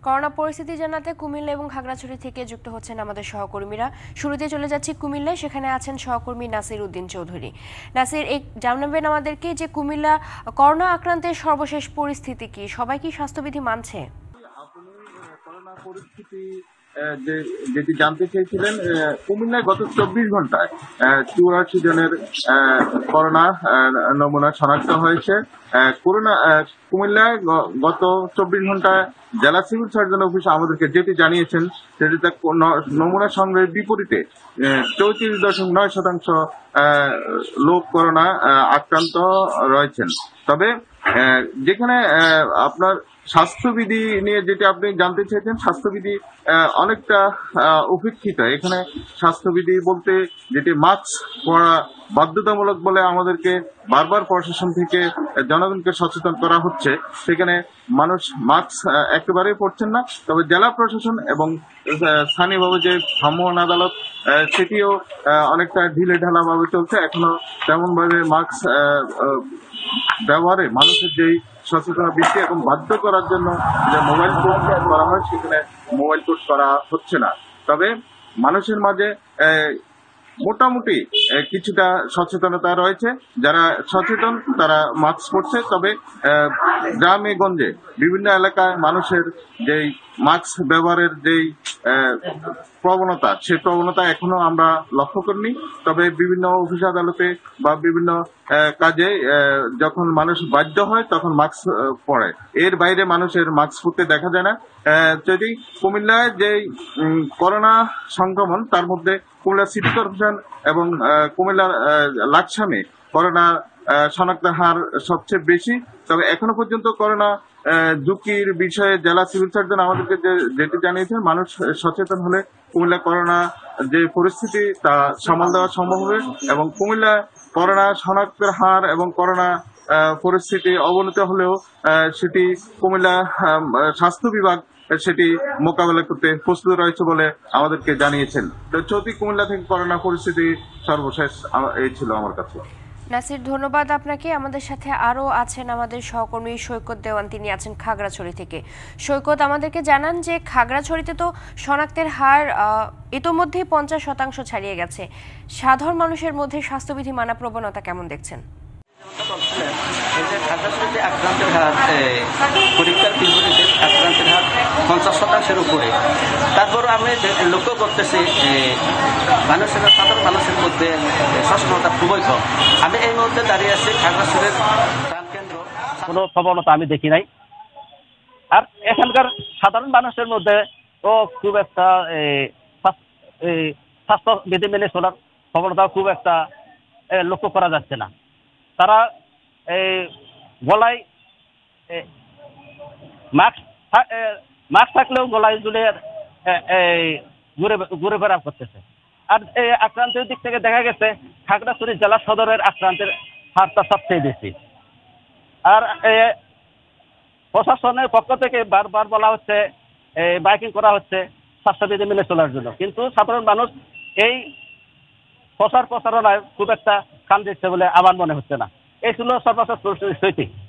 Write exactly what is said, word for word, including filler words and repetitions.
Corona পরিস্থিতি জানাতে কুমিল্লা এবং খাগড়াছড়ি থেকে যুক্ত হচ্ছেন আমাদের সহকর্মীরা। শুরুতে চলে যাচ্ছি কুমিল্লায়, সেখানে আছেন সহকর্মী নাসির উদ্দিন চৌধুরী। নাসির, এই জানাবেন আমাদেরকে যে কুমিল্লা করোনা আক্রান্তের সর্বশেষ পরিস্থিতি কি, সবাই কি স্বাস্থ্যবিধি মানছে? করোনা পরিস্থিতি যেটি জানতে চেয়েছিলেন, কুমিল্লায় গত চব্বিশ ঘন্টায় চুরাশি জনের করোনা নমুনা শনাক্ত হয়েছে। করোনা কুমিল্লায় গত চব্বিশ ঘন্টায় জেলা সিভিল সার্জন অফিস আমাদেরকে যেটি জানিয়েছেন সেটিতে নমুনা সংগ্রহের বিপরীতে চৌত্রিশ দশমিক নয় শতাংশ লোক করোনা আক্রান্ত রয়েছেন। তবে যেখানে আপনার স্বাস্থ্যবিধি নিয়ে যেটি আপনি জানতে চেয়েছেন, স্বাস্থ্যবিধি অনেকটা উপেক্ষিত। এখানে স্বাস্থ্যবিধি বলতে যেটি মাস্ক পরা বাধ্যতামূলক বলে আমাদেরকে বারবার প্রশাসন থেকে জনগণকে সচেতন করা হচ্ছে, সেখানে মানুষ মাস্ক একেবারেই পরছেন না। তবে জেলা প্রশাসন এবং স্থানীয়ভাবে যে ভ্রাম্যমাণ আদালত সেটিও অনেকটা ঢিলে ঢালা ভাবে চলছে। এখনো তেমন ভাবে মাস্ক ব্যবহারে মানুষের যেই সচেতনতা বৃদ্ধি এবং বাধ্য করার জন্য যে মোবাইল কোড করা হয়, সেখানে মোবাইল কোড করা হচ্ছে না। তবে মানুষের মাঝে মোটামুটি কিছুটা সচেতনতা রয়েছে, যারা সচেতন তারা মাস্ক পরছে। তবে গ্রামে গঞ্জে বিভিন্ন এলাকায় মানুষের যেই মাস্ক ব্যবহারের যেই প্রবণতা, সেই প্রবণতা এখনো আমরা লক্ষ্য করিনি। তবে বিভিন্ন অফিস আদালতে বা বিভিন্ন কাজে যখন মানুষ বাধ্য হয় তখন মাস্ক পরে, এর বাইরে মানুষের মাস্ক পরতে দেখা যায় না। যদি কুমিল্লায় যে করোনা সংক্রমণ, তার মধ্যে কুমিল্লা সিটি কর্পোরেশন এবং কুমিল্লার লাকসামে করোনা শনাক্তের হার সবচেয়ে বেশি। তবে এখনো পর্যন্ত করোনা ঝুঁকির বিষয়ে জেলা সিভিল সার্জন আমাদেরকে যেটি জানিয়েছেন, মানুষ সচেতন হলে কুমিল্লা করোনা যে পরিস্থিতি তা সামাল দেওয়া সম্ভব হবে এবং কুমিল্লা করোনা শনাক্তের হার এবং করোনা পরিস্থিতি অবনতি হলেও সেটি কুমিল্লা স্বাস্থ্য বিভাগ সেটি মোকাবেলা করতে প্রস্তুত রয়েছে বলে আমাদেরকে জানিয়েছেন। চৌধুরী, কুমিল্লা থেকে করোনা পরিস্থিতি সর্বশেষ এই ছিল আমার কাছে। নাসির, ধন্যবাদ আপনাকে। আমাদের সাথে আরো আছেন আমাদের সহকর্মী সৈকত দেওয়ান, তিনি আছেন খাগড়াছড়ি থেকে। সৈকত, আমাদেরকে জানান যে খাগড়াছড়িতে তো শনাক্তের হার ইতোমধ্যেই পঞ্চাশ শতাংশ ছাড়িয়ে গেছে। সাধারণ মানুষের মধ্যে স্বাস্থ্যবিধি মানা প্রবণতা কেমন দেখছেন? খাগড়াছড়িতে আক্রান্তের হার পরীক্ষার বিপরীতে আক্রান্তের হার পঞ্চাশ শতাংশের উপরে। তারপর আমি লক্ষ্য করতেছি মানুষের সাধারণ মানুষের মধ্যে সচেতনতা খুবই কম। আমি এই মুহূর্তে দাঁড়িয়ে আছি খাগড়াছড়ির প্রাণকেন্দ্র, কোনো প্রবণতা আমি দেখি নাই। আর এখানকার সাধারণ মানুষের মধ্যে তো খুব একটা স্বাস্থ্য বিধি মেনে চলার প্রবণতা খুব একটা লক্ষ্য করা যাচ্ছে না। তারা এই গলায় মাস্ক মাস্ক থাকলেও গলায় ঝুলে ঘুরে ঘুরে বেড়া করতেছে। আর এই আক্রান্তের দিক থেকে দেখা গেছে খাগড়াছড়ি জেলা সদরের আক্রান্তের হারটা সবচেয়ে বেশি। আর প্রশাসনের পক্ষ থেকে বারবার বলা হচ্ছে বাইকিং করা হচ্ছে স্বাস্থ্যবিধি মেনে চলার জন্য, কিন্তু সাধারণ মানুষ এই প্রচার প্রচারণায় খুব একটা কান দিচ্ছে বলে আমার মনে হচ্ছে না। এই ছিল সর্বশেষ পরিস্থিতি।